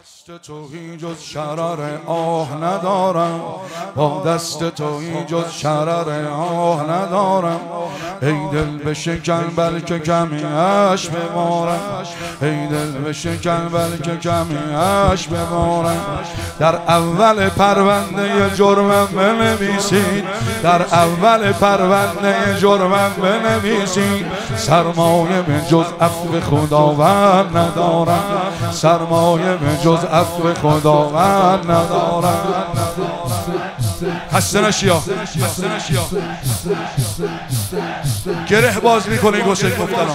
دست تو جز شرر آه ندارم، با دست تو جز شرر آه ندارم. ای دل بشکن بلکه کمی اش ببارم، ای دل بشکن بلکه کمی اش ببارم. در اول پرونده جرمم بنویسید، در اول پرونده جرمم بنویسید. سرمایه به جز عفو خداوند ندارم، سرمایه به جز عفو خداوند ندارم. خسته نشیا، خسته نشیا. گره باز میکنه این گسل گفتن.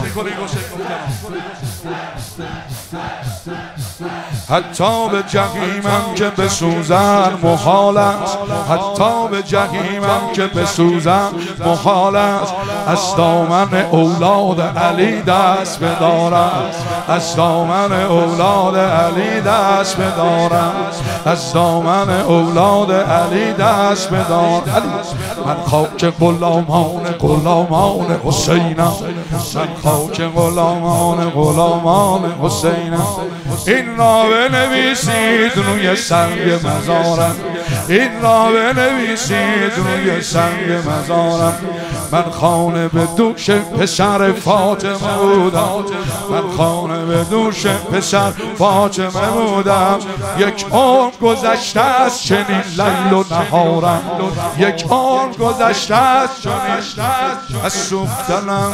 حتی به جحیمم که بسوزن محال است، حتی به جحیمم که بسوزن محال است. از دامن اولاد علی دست بدارم، از دامن اولاد علی دست بدارم، از دامن اولاد علی دست بدارم. من خاک غلامان حسینم، من خاک غلامان حسینم. این را بنویسید روی سنگ مزارم، این را بنویسید روی سنگ مزارم. من خانه به دوش پسر فاطمه بودم، من خانه به دوش پسر فاطمه بودم. یک عمر گذشته از چنین لیل و نهارم، یک عمر گذشته از چنین از سوختنم،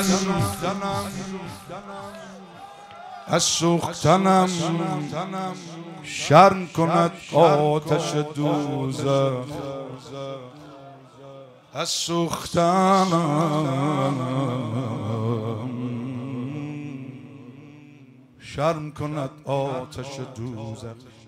از سوختنم شرم کند آتش دوزخ، از سوختنم شرم کند آتش دوزخ.